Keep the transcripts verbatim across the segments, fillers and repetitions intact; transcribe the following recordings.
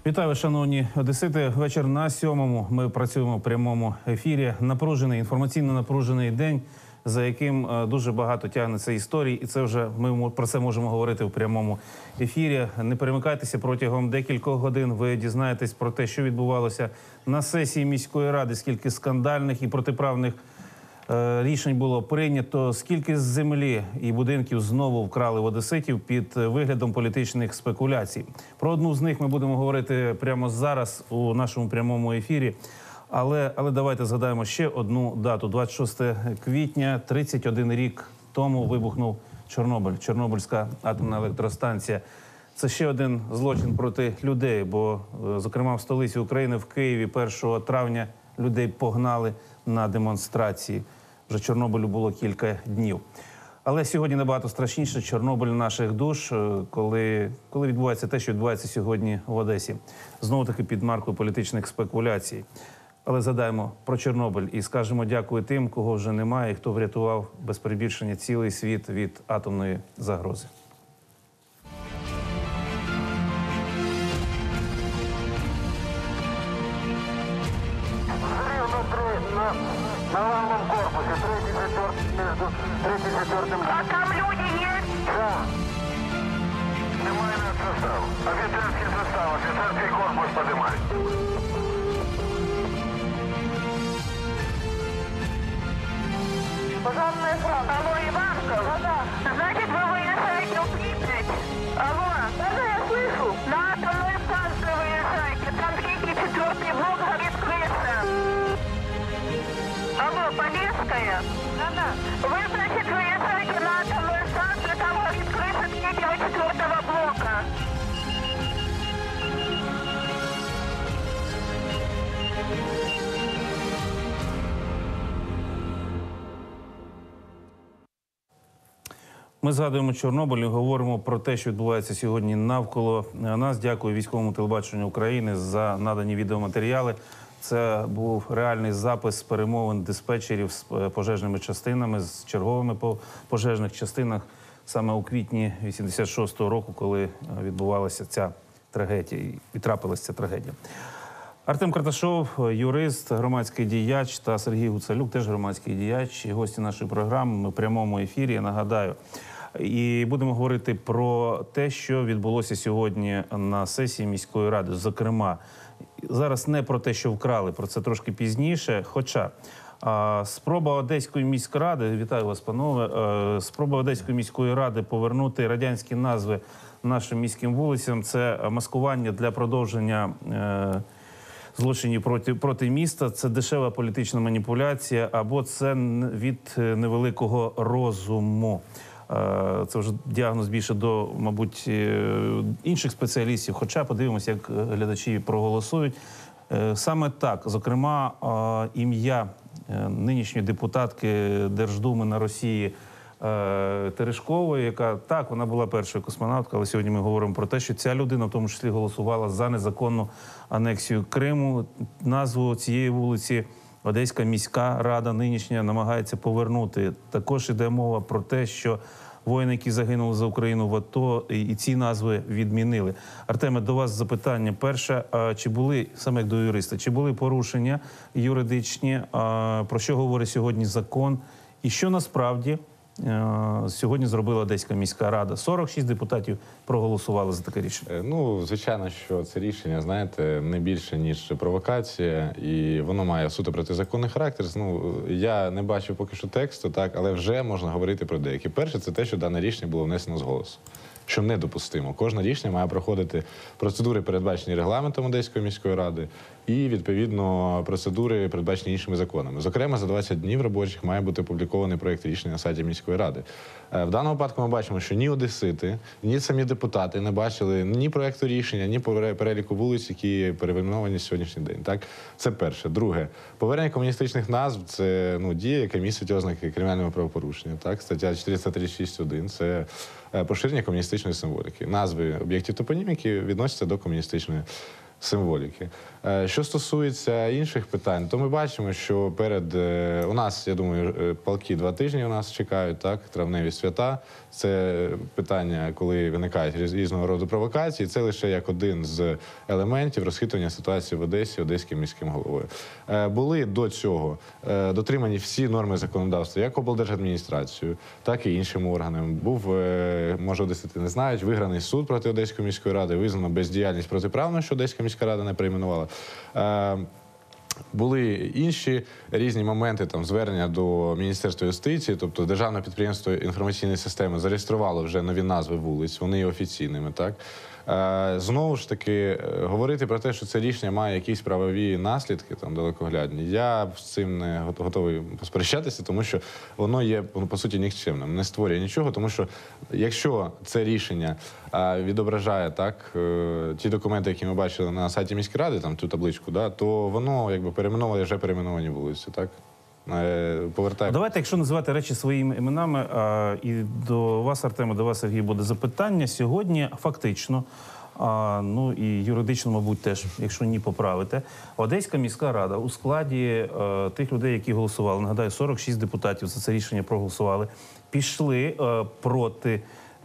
Вітаю вас, шановні одесити. Вечір на сьомому. Ми працюємо в прямому ефірі. Напружений, інформаційно напружений день, за яким дуже багато тягнеться історій. І це вже ми про це можемо говорити в прямому ефірі. Не перемикайтеся, протягом декількох годин ви дізнаєтесь про те, що відбувалося на сесії міської ради, скільки скандальних і протиправних рішень було прийнято, скільки з землі і будинків знову вкрали в одеситів під виглядом політичних спекуляцій. Про одну з них ми будемо говорити прямо зараз у нашому прямому ефірі. Але, але давайте згадаємо ще одну дату. двадцять шостого квітня, тридцять один рік тому вибухнув Чорнобиль, Чорнобильська атомна електростанція. Це ще один злочин проти людей, бо, зокрема, в столиці України, в Києві, першого травня людей погнали на демонстрації. Вже Чорнобилю було кілька днів. Але сьогодні набагато страшніше. Чорнобиль наших душ, коли, коли відбувається те, що відбувається сьогодні в Одесі. Знову-таки під маркою політичних спекуляцій. Але згадаємо про Чорнобиль і скажемо дякую тим, кого вже немає, і хто врятував без перебільшення цілий світ від атомної загрози. На главном корпусе, третий, четвертый, между третьим и четвертым. А там люди есть? Да. Снимай наш состав. Офицерский состав, офицерский корпус поднимай. Пожарная фронт. Алло, Иванка? Да-да. Значит, вы выезжаете в Припять? Алло? Да-да, я слышу. На атомную станцию выезжаете. Там третий, четвертый блок горит крыша. Алло, Полесская? Да-да. Вы, значит, выезжаете на атомную станцию, там горит крыша третьего, четвертого блока. Ми згадуємо Чорнобиль і говоримо про те, що відбувається сьогодні навколо нас. Дякую військовому телебаченню України за надані відеоматеріали. Це був реальний запис перемовин диспетчерів з пожежними частинами, з черговими по пожежних частинах саме у квітні вісімдесят шостого року, коли відбувалася ця трагедія і трапилася ця трагедія. Артем Карташов, юрист, громадський діяч, та Сергій Гуцалюк, теж громадський діяч, і гості нашої програми. Ми в прямому ефірі, я нагадаю. І будемо говорити про те, що відбулося сьогодні на сесії міської ради. Зокрема, зараз не про те, що вкрали, про це трошки пізніше. Хоча а, спроба Одеської міської ради, вітаю вас, панове, а, спроба Одеської міської ради повернути радянські назви нашим міським вулицям – це маскування для продовження е, злочинів проти, проти міста, це дешева політична маніпуляція або це від невеликого розуму. Це вже діагноз більше до, мабуть, інших спеціалістів, хоча подивимося, як глядачі проголосують. Саме так, зокрема, ім'я нинішньої депутатки Держдуми на Росії Терешкової, яка, так, вона була першою космонавткою, але сьогодні ми говоримо про те, що ця людина в тому числі голосувала за незаконну анексію Криму. Назву цієї вулиці Одеська міська рада нинішня намагається повернути. Також йде мова про те, що воїни, які загинули за Україну в АТО, і ці назви відмінили. Артеме, до вас запитання. Перше, чи були, саме як до юриста, чи були порушення юридичні, про що говорить сьогодні закон, і що насправді сьогодні зробила Одеська міська рада? сорок шість депутатів проголосували за таке рішення. Ну, звичайно, що це рішення, знаєте, не більше, ніж провокація, і воно має суто протизаконний характер. Ну, я не бачу поки що тексту, так, але вже можна говорити про деякі. Перше, це те, що дане рішення було внесено з голосу, що недопустимо. Кожне рішення має проходити процедури, передбачені регламентом Одеської міської ради, і, відповідно, процедури, передбачені іншими законами. Зокрема, за двадцять днів робочих має бути опублікований проєкт рішення на сайті міської ради. В даному випадку ми бачимо, що ні одесити, ні самі депутати не бачили ні проєкту рішення, ні переліку вулиць, які перейменовані сьогоднішній день. Так? Це перше. Друге. Повернення комуністичних назв – це ну, дія, яка містить ознаки кримінального правопорушення. Так? Стаття чотириста тридцять шість один – це поширення комуністичної символіки. Назви об'єктів топоніміки відносяться до комуністичної символіки. Е, Що стосується інших питань, то ми бачимо, що перед е, у нас, я думаю, е, полки два тижні у нас чекають, так, травневі свята. Це питання, коли виникають різ- різного роду провокації. Це лише як один з елементів розхитування ситуації в Одесі Одеським міським головою. Е, Були до цього е, дотримані всі норми законодавства, як облдержадміністрацією, так і іншими органами. Був, е, може, одесити не знають, виграний суд проти Одеської міської ради, визнано бездіяльність протиправною, що Одеська міська рада не перейменувала. Е, Були інші різні моменти, там звернення до Міністерства юстиції, тобто Державне підприємство інформаційної системи зареєструвало вже нові назви вулиць, вони є офіційними, так? Е, Знову ж таки, е, говорити про те, що це рішення має якісь правові наслідки там далекоглядні, я з цим не го- готовий посперечатися, тому що воно є, ну, по суті, нікчемним, не створює нічого, тому що якщо це рішення е, відображає так е, ті документи, які ми бачили на сайті міської ради, там ту табличку, да, то воно якби перейменовує вже перейменовані вулиці, так? Е, Повертає. Давайте, якщо називати речі своїми іменами, а, і до вас, Артеме, до вас, Сергій, буде запитання. Сьогодні фактично, а, ну і юридично, мабуть, теж, якщо ні, поправите, Одеська міська рада у складі е, тих людей, які голосували, нагадаю, сорок шість депутатів за це рішення проголосували, пішли е, проти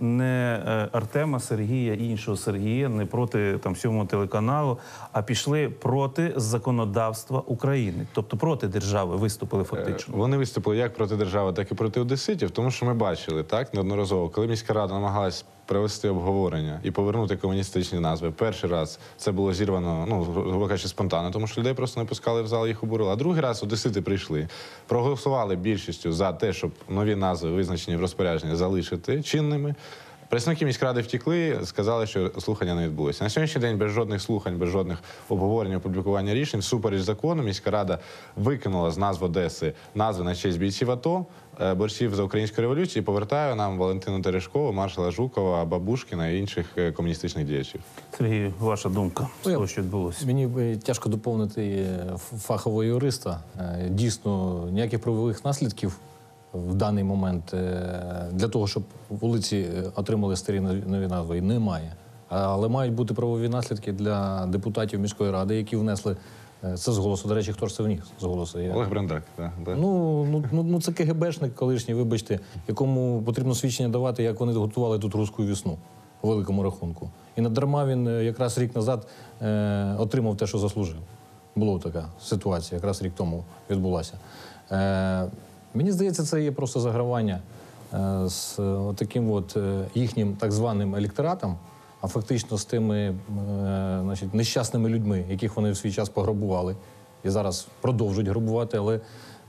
не е, Артема, Сергія і іншого Сергія, не проти там сьомого телеканалу, а пішли проти законодавства України, тобто проти держави виступили фактично. Вони виступили як проти держави, так і проти одеситів, тому що ми бачили так неодноразово, коли міська рада намагалась провести обговорення і повернути комуністичні назви. Перший раз це було зірвано, ну, грубо кажучи, спонтанно, тому що людей просто не пускали в зал, їх обурили. А другий раз одесити прийшли, проголосували більшістю за те, щоб нові назви, визначені в розпорядженні, залишити чинними. Представники міськради втекли, сказали, що слухання не відбулося. На сьогоднішній день без жодних слухань, без жодних обговорень, опублікування рішень, всупереч закону, міська рада викинула з назв Одеси назви на честь бійців АТО, е, борців за українську революцію, і повертає нам Валентину Терешкову, маршала Жукова, Бабушкіна і інших е, комуністичних діячів. Сергій, ваша думка з Ну, я- того, що відбулося? Мені б тяжко доповнити е, ф- фахового юриста. Е, Дійсно, ніяких правових наслідків в даний момент е, для того, щоб вулиці е, отримали старі нові нові назви, немає. Але мають бути правові наслідки для депутатів міської ради, які внесли е, це з голосу. До речі, хто ж це вніс з голосу? Я- Олег Брендак, так. Да, да. Ну, ну, ну, ну це КГБшник колишній, вибачте, якому потрібно свідчення давати, як вони готували тут руську весну, по великому рахунку. І надарма він е, якраз рік назад е, отримав те, що заслужив. Була така ситуація, якраз рік тому відбулася. Е, мені здається, це є просто загравання е, з е, таким от е, їхнім так званим електоратом, а фактично з тими е, значить, нещасними людьми, яких вони в свій час пограбували і зараз продовжують грабувати, але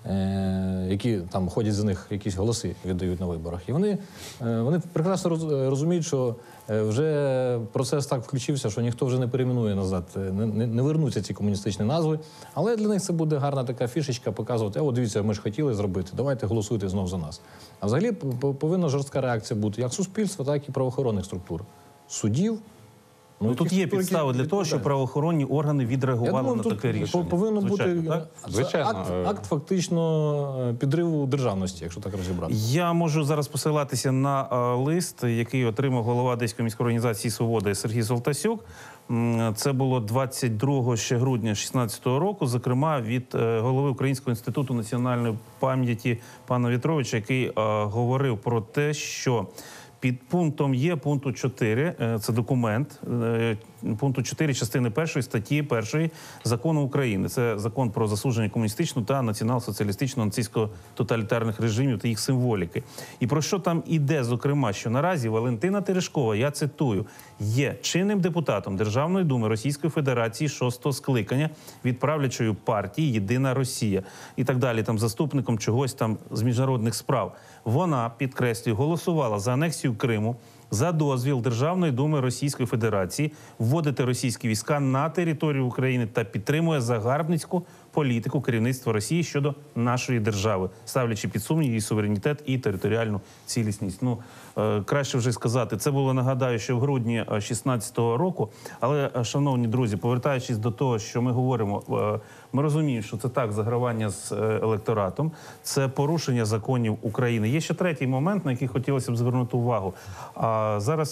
е, які там ходять за них, якісь голоси віддають на виборах. І вони, е, вони прекрасно роз- розуміють, що е, вже процес так включився, що ніхто вже не перейменує назад, е, не, не, не вернуться ці комуністичні назви. Але для них це буде гарна така фішечка показувати, а от дивіться, ми ж хотіли зробити, давайте голосуйте знов за нас. А взагалі п- п- повинна жорстка реакція бути як суспільства, так і правоохоронних структур. Судів. Ну, тут яких є структур, підстави які для того, щоб відповідають. правооборонні органи відреагували Я думаю, на тут таке рішення. повинно Звичайно, бути так? це Звичайно, акт, е. акт фактично е, підриву державності, якщо так розібрати. Я можу зараз посилатися на е, лист, який отримав голова Одеської міської організації «Свобода» Сергій Солтасюк. М, Це було двадцять другого ще грудня шістнадцятого року, зокрема від е, голови Українського інституту національної пам'яті пана Вітровича, який е, говорив про те, що під пунктом Є пункту чотири, е, це документ, е, пункту чотири частини першої статті першої Закону України. Це закон про засудження комуністичного та націонал-соціалістичного нацистського тоталітарних режимів та їх символіки. І про що там іде, зокрема, що наразі Валентина Терешкова, я цитую, є чинним депутатом Державної думи Російської Федерації шостого скликання від правлячої партії «Єдина Росія» і так далі, там заступником чогось там з міжнародних справ. Вона, підкреслюю, голосувала за анексію Криму, за дозвіл Державної думи Російської Федерації вводити російські війська на територію України та підтримує загарбницьку політику керівництва Росії щодо нашої держави, ставлячи під сумнів її суверенітет і територіальну цілісність. Ну, е, краще вже сказати, це було, нагадаю, що в грудні шістнадцятого року. Але, е, шановні друзі, повертаючись до того, що ми говоримо, е, ми розуміємо, що це так, загравання з е, електоратом, це порушення законів України. Є ще третій момент, на який хотілося б звернути увагу. А зараз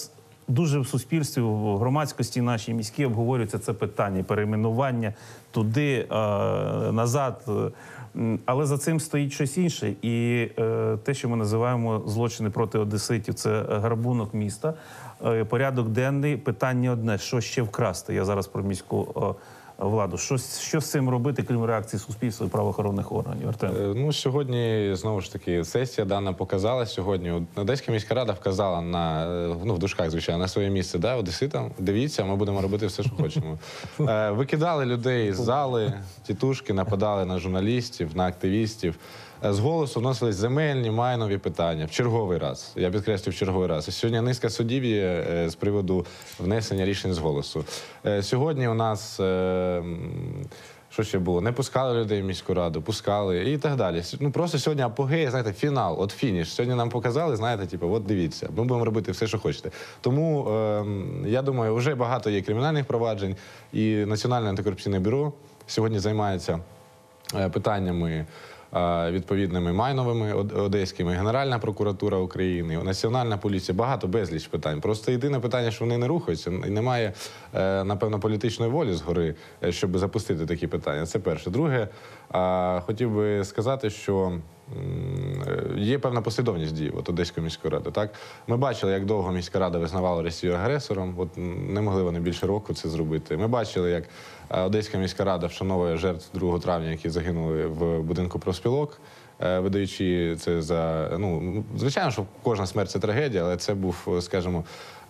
дуже в суспільстві, в громадськості нашій міській обговорюється це питання перейменування туди, е, назад. Але за цим стоїть щось інше. І е, те, що ми називаємо злочини проти одеситів, це грабунок міста. Е, порядок денний, питання одне, що ще вкрасти. Я зараз про міську е, владу. Що, що з цим робити, крім реакції суспільства і правоохоронних органів? Артем? Е, Ну, сьогодні, знову ж таки, сесія дана показала сьогодні. От Одеська міська рада вказала на, е, ну, в дужках, звичайно, на своє місце, да, одеситам. Дивіться, ми будемо робити все, що хочемо. Е, Викидали людей з зали, тітушки нападали на журналістів, на активістів. Е, З голосу вносились земельні, майнові питання в черговий раз. Я підкреслю, в черговий раз. І сьогодні низка судів є е, з приводу внесення рішень з голосу. Е, Сьогодні у нас... е, Що ще було? Не пускали людей в міську раду, пускали і так далі. Ну просто сьогодні апогей, знаєте, фінал, от фініш. Сьогодні нам показали, знаєте, типу, от дивіться, ми будемо робити все, що хочете. Тому е, я думаю, вже багато є кримінальних проваджень, і Національне антикорупційне бюро сьогодні займається е, питаннями е, відповідними майновими од- одеськими, Генеральна прокуратура України, Національна поліція, багато безліч питань. Просто єдине питання, що вони не рухаються, і немає, е, напевно, політичної волі згори, е, щоб запустити такі питання. Це перше. Друге, е, хотів би сказати, що м, е, є певна послідовність дій от Одеської міської ради. Так? Ми бачили, як довго міська рада визнавала Росію агресором, от м, не могли вони більше року це зробити. Ми бачили, як е, Одеська міська рада вшановує жертв другого травня, які загинули в будинку профспілок, е, видаючи це за, ну, звичайно, що кожна смерть – це трагедія, але це був, скажімо,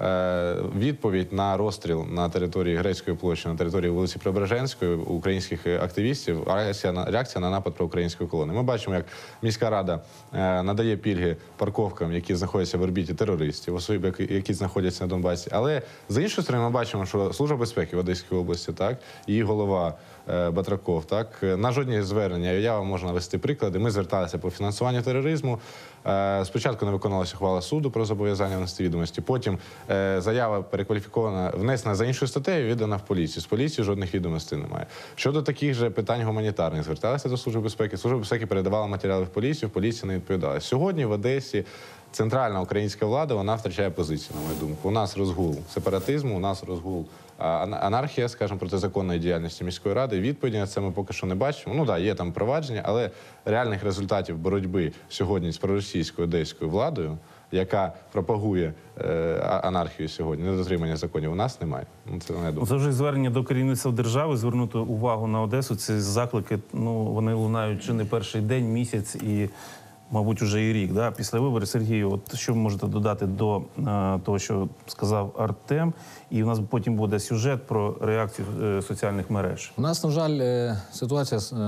е, відповідь на розстріл на території Грецької площі, на території вулиці Преображенської українських активістів, реакція на, реакція на напад проукраїнської колони. Ми бачимо, як міська рада е, надає пільги парковкам, які знаходяться в орбіті терористів, осіб, які, які знаходяться на Донбасі. Але, з іншої сторони, ми бачимо, що Служба безпеки в Одеській області, так, її голова е, Батраков, так, на жодні звернення, я вам можу навести приклади, ми зверталися по фінансуванню тероризму. Е, спочатку не виконувалася ухвала суду про зобов'язання внести відомості, потім е, заява перекваліфікована, внесена за іншою статтею, віддана в поліцію. З поліції жодних відомостей немає. Щодо таких же питань гуманітарних, зверталися до Служби безпеки, Служба безпеки передавала матеріали в поліцію, поліція не відповідала. Сьогодні в Одесі центральна українська влада, вона втрачає позицію, на мою думку. У нас розгул сепаратизму, у нас розгул анархія, скажімо, протизаконної діяльності міської ради. Відповіді на це ми поки що не бачимо. Ну так, є там провадження, але реальних результатів боротьби сьогодні з проросійською одеською владою, яка пропагує е, анархію сьогодні, недотримання законів, у нас немає. Ну, це, не Це вже звернення до керівництва держави, звернути увагу на Одесу. Ці заклики, ну, вони лунають чи не перший день, місяць і, мабуть, уже і рік. Да? Після виборів, Сергію, от що ви можете додати до е, того, що сказав Артем? І у нас потім буде сюжет про реакцію е, соціальних мереж. У нас, на жаль, е, ситуація е,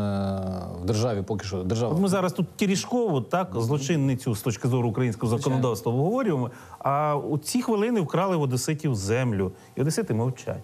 в державі поки що. Держава... От ми зараз тут Терешкову, так, злочинницю з точки зору українського законодавства обговорюємо, а у ці хвилини вкрали в одеситів землю. І одесити мовчать.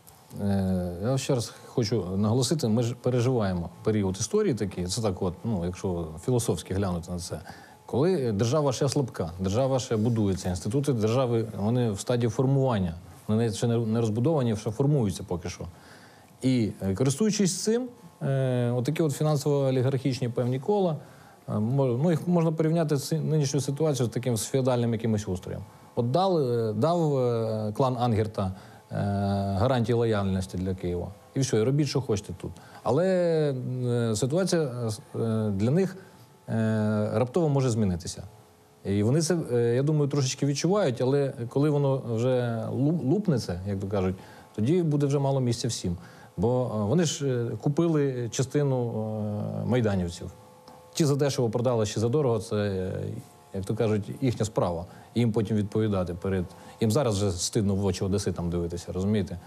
Е, Я ще раз хочу наголосити, ми ж переживаємо період історії такий, це так от, ну, якщо філософськи глянути на це, коли держава ще слабка, держава ще будується, інститути держави, вони в стадії формування, вони ще не розбудовані, ще формуються поки що. І користуючись цим, е, отакі от фінансово-олігархічні певні кола, е, ну, їх можна порівняти з нинішньою ситуацією з таким з феодальним якимось устроєм. От дали, дав е, клан Ангерта гарантії лояльності для Києва. І все, і робіть, що хочете тут. Але е, ситуація е, для них е, раптово може змінитися. І вони це, е, я думаю, трошечки відчувають, але коли воно вже лупнеться, як то кажуть, тоді буде вже мало місця всім. Бо е, вони ж е, купили частину е, майданівців. Ті задешево продали, чи задорого, це, е, як то кажуть, їхня справа. І їм потім відповідати перед... Їм зараз вже стидно в очі одеситам дивитися, розумієте?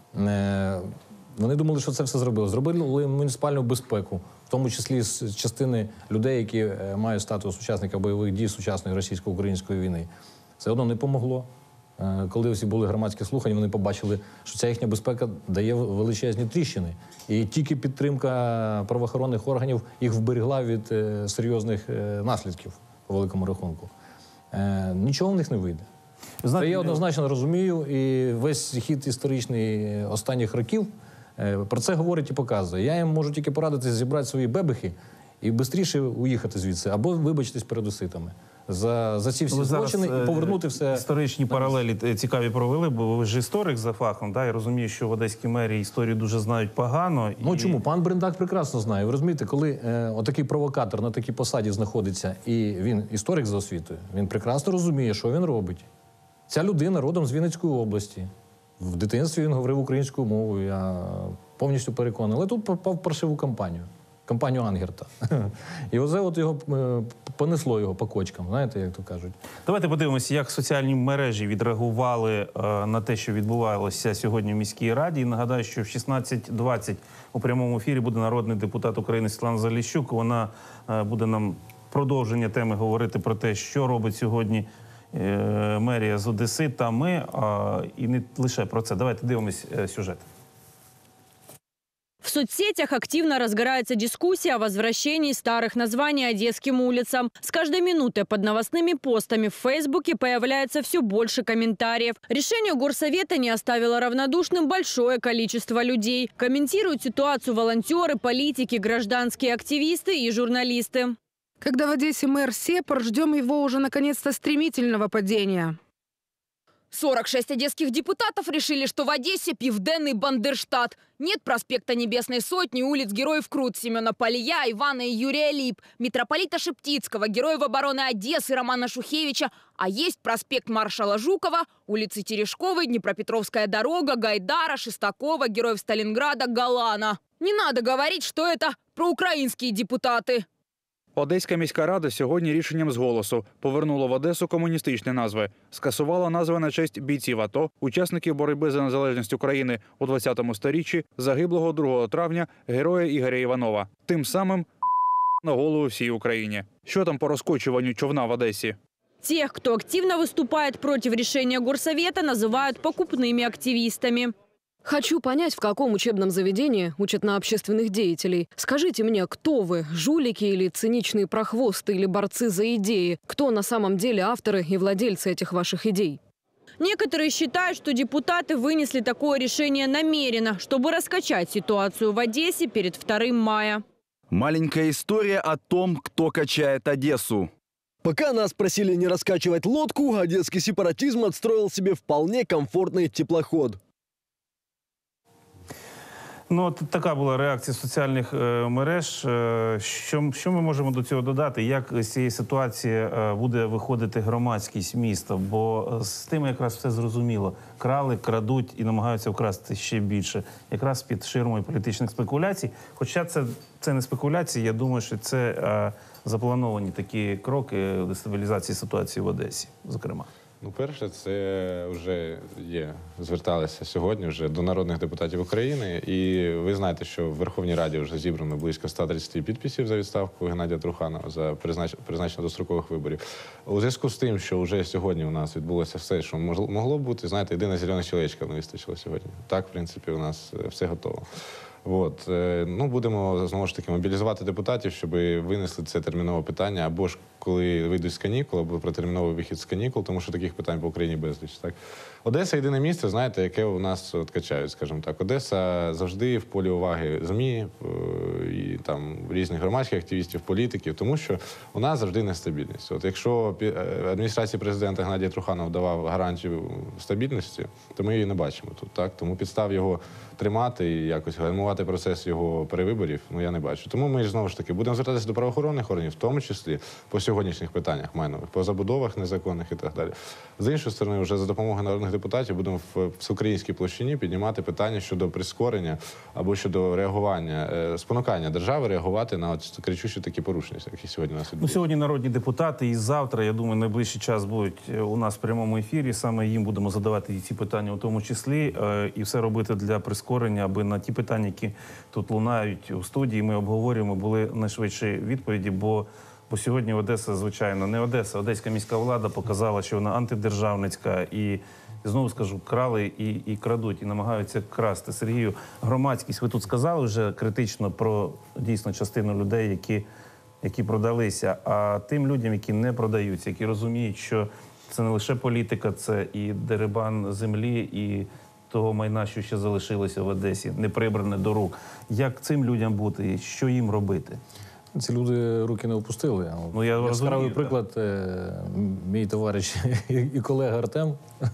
Е, вони думали, що це все зробили. Зробили муніципальну безпеку, в тому числі з частини людей, які е, мають статус учасника бойових дій сучасної російсько-української війни. Це одно не помогло. Е, коли всі були громадські слухання, вони побачили, що ця їхня безпека дає величезні тріщини. І тільки підтримка правоохоронних органів їх вберегла від е, серйозних е, наслідків, по великому рахунку. Е, нічого в них не вийде. Знаєте, це я однозначно розумію, і весь хід історичний останніх років е, про це говорить і показує. Я їм можу тільки порадити зібрати свої бебехи і швидше уїхати звідси, або вибачитись перед одеситами. за, за ці всі Ви зараз, злочини е, і повернути все. Історичні паралелі е, цікаві провели, бо ви ж історик за фахом. Да? Я розумію, що в Одеській мерії історію дуже знають погано. Ну і... чому? Пан Брендак прекрасно знає. Ви розумієте, коли е, отакий провокатор на такій посаді знаходиться, і він історик за освітою, він прекрасно розуміє, що він робить. Ця людина родом з Вінницької області. В дитинстві він говорив українською мовою, я повністю переконаний. Але тут попав в паршиву кампанію. Кампанію Ангерта. І оце от його е, понесло його по кочкам, знаєте, як то кажуть. Давайте подивимося, як соціальні мережі відреагували е, на те, що відбувалося сьогодні в міській раді. І нагадаю, що в шістнадцять двадцять у прямому ефірі буде народний депутат України Світлана Заліщук. Вона е, буде нам продовження теми говорити про те, що робить сьогодні е, мерія з Одеси та ми. А, і не лише про це. Давайте дивимось е, сюжет. В соцсетях активно разгорается дискуссия о возвращении старых названий одесским улицам. С каждой минутой под новостными постами в Фейсбуке появляется все больше комментариев. Решению горсовета не оставило равнодушным большое количество людей. Комментируют ситуацию волонтеры, политики, гражданские активисты и журналисты. Когда в Одессе мэр Сепар, ждем его уже наконец-то стремительного падения. сорок шесть одесских депутатов решили, что в Одессе пивденный Бандерштат. Нет проспекта Небесной Сотни, улиц Героев Крут, Семена Полия, Ивана и Юрия Лип, митрополита Шептицкого, Героев обороны Одессы Романа Шухевича. А есть проспект маршала Жукова, улицы Терешковой, Днепропетровская дорога, Гайдара, Шестакова, Героев Сталинграда, Галана. Не надо говорить, что это проукраинские депутаты. Одеська міська рада сьогодні рішенням з голосу повернула в Одесу комуністичні назви. Скасувала назви на честь бійців АТО, учасників боротьби за незалежність України у двадцятому сторіччі, загиблого другого травня героя Ігоря Іванова. Тим самим на голову всій Україні. Що там по розкочуванню човна в Одесі? Тех, кто активно выступает против решения горсовета, называют покупными активистами. Хочу понять, в каком учебном заведении учат на общественных деятелей. Скажите мне, кто вы? Жулики или циничные прохвосты, или борцы за идеи? Кто на самом деле авторы и владельцы этих ваших идей? Некоторые считают, что депутаты вынесли такое решение намеренно, чтобы раскачать ситуацию в Одессе перед вторым мая. Маленькая история о том, кто качает Одессу. Пока нас просили не раскачивать лодку, одесский сепаратизм отстроил себе вполне комфортный теплоход. Ну, от така була реакція соціальних е, мереж. Е, що, що ми можемо до цього додати? Як з цієї ситуації е, буде виходити громадськість міста? Бо з тим якраз все зрозуміло. Крали, крадуть і намагаються вкрасти ще більше. Якраз під ширмою політичних спекуляцій. Хоча це, це не спекуляції, я думаю, що це е, заплановані такі кроки дестабілізації ситуації в Одесі, зокрема. Ну, перше, це вже є, зверталися сьогодні вже до народних депутатів України. І ви знаєте, що в Верховній Раді вже зібрано близько ста тридцяти підписів за відставку Геннадія Труханова за признач... призначення дострокових виборів. У зв'язку з тим, що вже сьогодні у нас відбулося все, що могло бути, знаєте, єдина зелена чоловічка не вистачило сьогодні. Так, в принципі, у нас все готово. От. Ну, будемо, знову ж таки, мобілізувати депутатів, щоб винесли це термінове питання, або ж коли вийдуть з канікул, або про терміновий вихід з канікул, тому що таких питань по Україні безліч. Так? Одеса – єдине місце, знаєте, яке у нас от качають, скажімо так. Одеса завжди в полі уваги ЗМІ, і там різних громадських активістів, політиків, тому що у нас завжди нестабільність. От якщо адміністрації президента Геннадія Труханова давав гарантію стабільності, то ми її не бачимо тут. Так? Тому підстав його тримати і якось гальмувати процес його перевиборів, ну, я не бачу. Тому ми, знову ж таки, будемо звертатися до правоохоронних органів, в тому числі по сьогоднішніх питаннях майнових, по забудовах незаконних і так далі. З іншої сторони, вже за допомогою народних депутатів будемо в всеукраїнській площині піднімати питання щодо прискорення або щодо реагування, спонукання держави реагувати на от кричущі такі порушення, які сьогодні у нас відбуваються. Ну, сьогодні народні депутати і завтра, я думаю, найближчий час будуть у нас в прямому ефірі. Саме їм будемо задавати і ці питання у тому числі, і все робити для прискорення, аби на ті питання, які тут лунають у студії, ми обговорюємо, були найшвидші відповіді, бо Бо сьогодні Одеса, звичайно, не Одеса, одеська міська влада показала, що вона антидержавницька і, знову скажу, крали і, і крадуть, і намагаються красти. Сергію, громадськість, ви тут сказали вже критично про, дійсно, частину людей, які, які продалися, а тим людям, які не продаються, які розуміють, що це не лише політика, це і дерибан землі, і того майна, що ще залишилося в Одесі, не прибране до рук. Як цим людям бути і що їм робити? Ці люди руки не опустили. Ну, я Яскравий розумію, приклад, е, мій товариш і колега Артем,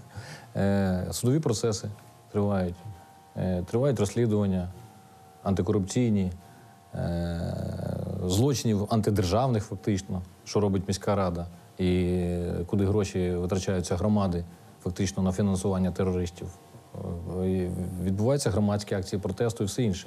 е, судові процеси тривають, е, тривають розслідування антикорупційні, е, злочинів антидержавних фактично, що робить міська рада, і куди гроші витрачаються громади фактично на фінансування терористів. Е, і відбуваються громадські акції протесту і все інше.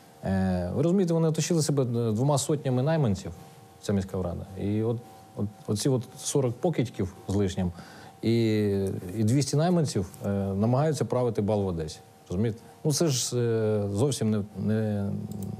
Е, ви розумієте, вони оточили себе двома сотнями найманців, ця міська рада. І от, от оці от сорок покидьків з лишнім і, і двісті найманців е, намагаються правити бал в Одесі. Розумієте? Ну це ж е, зовсім не, не,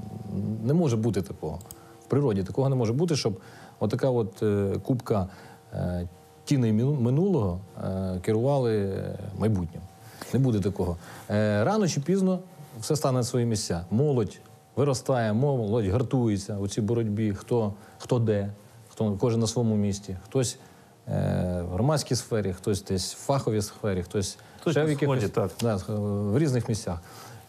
не може бути такого. В природі такого не може бути, щоб отака от е, купка е, тіней минулого е, керували майбутнім. Не буде такого. Е, рано чи пізно все стане на свої місця. Молодь виростає, молодь гартується у цій боротьбі, хто, хто де, хто, кожен на своєму місці. Хтось е, в громадській сфері, хтось десь в фаховій сфері, хтось, Хтось ще в на якихось, сході, так. да, в різних місцях.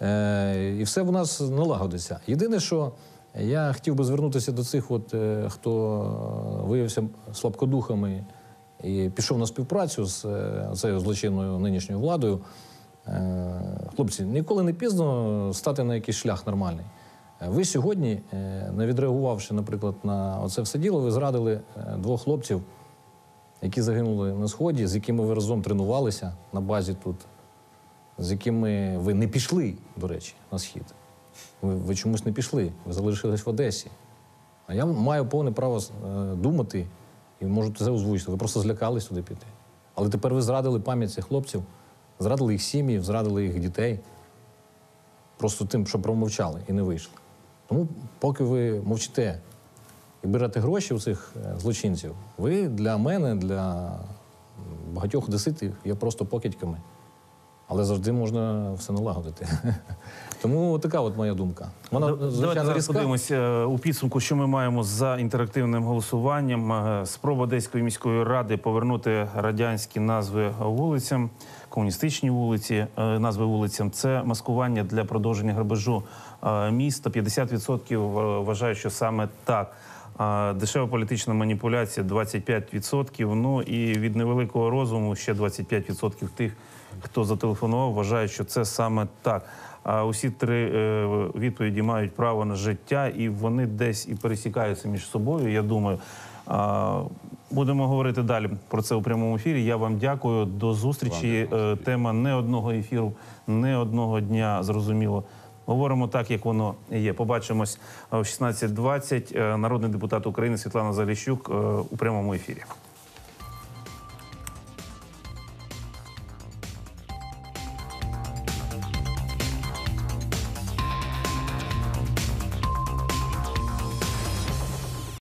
Е, і все в нас налагодиться. Єдине, що я хотів би звернутися до цих, от, е, хто виявився слабкодухами і пішов на співпрацю з е, цією злочинною нинішньою владою. Е, хлопці, ніколи не пізно стати на якийсь шлях нормальний. Ви сьогодні, не відреагувавши, наприклад, на оце все діло, ви зрадили двох хлопців, які загинули на Сході, з якими ви разом тренувалися на базі тут, з якими ви не пішли, до речі, на Схід. Ви, ви чомусь не пішли, ви залишились в Одесі. А я маю повне право е, думати і можу це озвучити. Ви просто злякались туди піти. Але тепер ви зрадили пам'ять цих хлопців, зрадили їх сім'ї, зрадили їх дітей. Просто тим, що промовчали і не вийшли. Тому поки ви мовчите і берете гроші у цих злочинців, ви для мене, для багатьох одеситів є просто покидьками. Але завжди можна все налагодити. Тому така от моя думка. Вона, Давайте звичайно, зараз різка. подивимося у підсумку, що ми маємо за інтерактивним голосуванням. Спроба Одеської міської ради повернути радянські назви вулицям, комуністичні вулиці, назви вулицям. Це маскування для продовження грабежу міста. п'ятдесят відсотків вважають, що саме так. Дешева політична маніпуляція двадцять п'ять відсотків. Ну і від невеликого розуму ще двадцять п'ять відсотків тих, хто зателефонував, вважають, що це саме так. А усі три е, відповіді мають право на життя, і вони десь і пересікаються між собою, я думаю. А, будемо говорити далі про це у прямому ефірі. Я вам дякую. До зустрічі. Е, тема не одного ефіру, не одного дня, зрозуміло. Говоримо так, як воно є. Побачимось о шістнадцять двадцять. Народний депутат України Світлана Заліщук е, у прямому ефірі.